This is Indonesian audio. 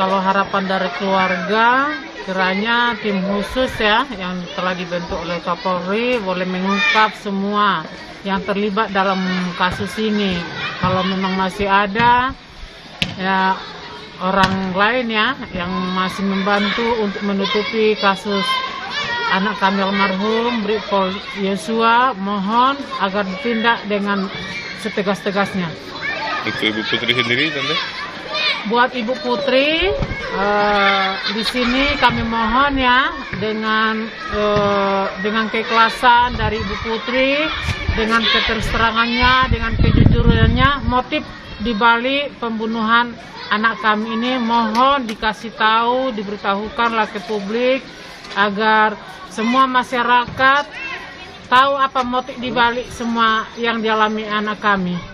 Kalau harapan dari keluarga, kiranya tim khusus ya yang telah dibentuk oleh Kapolri boleh mengungkap semua yang terlibat dalam kasus ini. Kalau memang masih ada ya orang lain ya yang masih membantu untuk menutupi kasus anak kami almarhum Brigjen Yosua, mohon agar ditindak dengan setegas-tegasnya. Untuk Ibu Putri sendiri, Tante? Buat Ibu Putri, di sini kami mohon ya dengan keikhlasan dari Ibu Putri, dengan keterus-terangannya, dengan kejujurannya, motif dibalik pembunuhan anak kami ini mohon dikasih tahu, diberitahukanlah ke publik agar semua masyarakat tahu apa motif dibalik semua yang dialami anak kami.